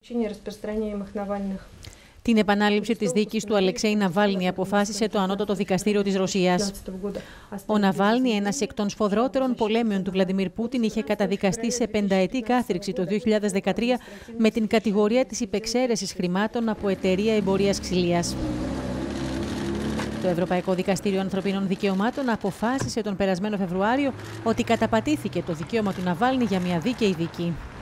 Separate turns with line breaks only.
Την επανάληψη της δίκης του Αλεξέη Ναβάλνη αποφάσισε το Ανώτατο Δικαστήριο της Ρωσίας. Ο Ναβάλνη, ένας εκ των σφοδρότερων πολέμιων του Βλαντιμίρ Πούτιν, είχε καταδικαστεί σε 5ετή κάθριξη το 2013 με την κατηγορία της υπεξαίρεσης χρημάτων από εταιρεία εμπορίας ξυλίας. Το Ευρωπαϊκό Δικαστήριο Ανθρωπίνων Δικαιωμάτων αποφάσισε τον περασμένο Φεβρουάριο ότι καταπατήθηκε το δικαίωμα του Ναβάλνη για μια δίκαιη δίκη.